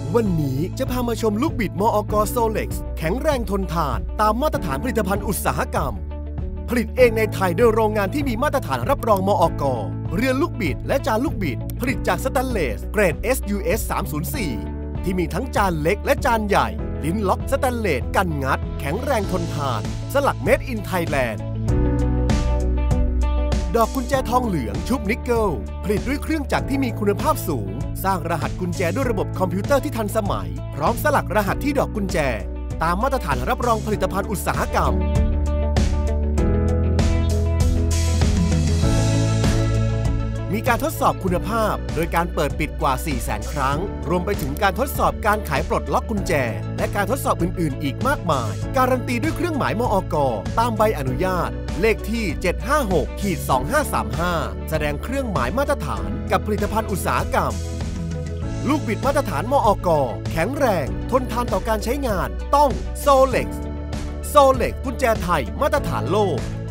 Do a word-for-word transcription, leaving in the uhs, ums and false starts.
วันนี้จะพามาชมลูกบิดมอก. โซเล็กซ์แข็งแรงทนทานตามมาตรฐานผลิตภัณฑ์อุตสาหกรรมผลิตเองในไทยโดยโรงงานที่มีมาตรฐานรับรองมอก. เรือนลูกบิดและจานลูกบิดผลิตจากสแตนเลสเกรด เอส ยู เอส สามศูนย์สี่ ที่มีทั้งจานเล็กและจานใหญ่ลิ้นล็อกสแตนเลสกันงัดแข็งแรงทนทานสลักเมดอินไทยแลนด์ดอกกุญแจทองเหลืองชุบนิกเกิลผลิตด้วยเครื่องจักรที่มีคุณภาพสูงสร้างรหัสกุญแจด้วยระบบคอมพิวเตอร์ที่ทันสมัยพร้อมสลักรหัสที่ดอกกุญแจตามมาตรฐานรับรองผลิตภัณฑ์อุตสาหกรรมมีการทดสอบคุณภาพโดยการเปิดปิดกว่า สี่แสน ครั้งรวมไปถึงการทดสอบการขายปลดล็อกกุญแจและการทดสอบอื่นๆอีกมากมายการันตีด้วยเครื่องหมายมอก. ตามใบอนุญาตเลขที่ เจ็ดห้าหก สองห้าสามห้า แสดงเครื่องหมายมาตรฐานกับผลิตภัณฑ์อุตสาหกรรมลูกบิดมาตรฐานมอก. แข็งแรงทนทานต่อการใช้งานต้องโซเล็กซ์โซเล็กซ์กุญแจไทยมาตรฐานโลก